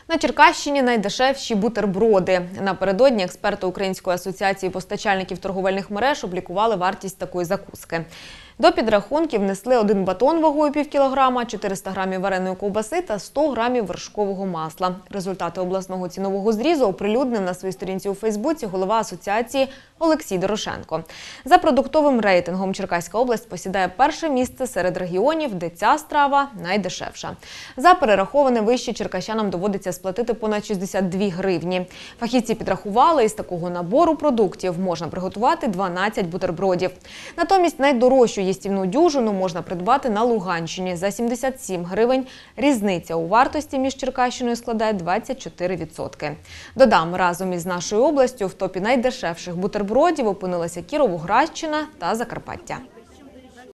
На Черкащині найдешевші бутерброди. Напередодні експерти Української асоціації постачальників торговельних мереж облікували вартість такої закуски. До підрахунків внесли 1 батон вагою пів кілограма, 400 грамів вареної ковбаси та 100 грамів вершкового масла. Результати обласного цінового зрізу оприлюднив на своїй сторінці у Фейсбуці голова асоціації Олексій Дорошенко. За продуктовим рейтингом Черкаська область посідає перше місце серед регіонів, де ця страва найдешевша. За перераховане вище черкащанам доводиться сплатити понад 62 гривні. Фахівці підрахували, із такого набору продуктів можна приготувати 12 бутербродів. Натомість найдорожчу їстівну дюжину можна придбати на Луганщині за 77 гривень. Різниця у вартості між Черкащиною складає 24%. Додам, разом із нашою областю в топі найдешевших бутербродів опинилися Кіровоградщина та Закарпаття.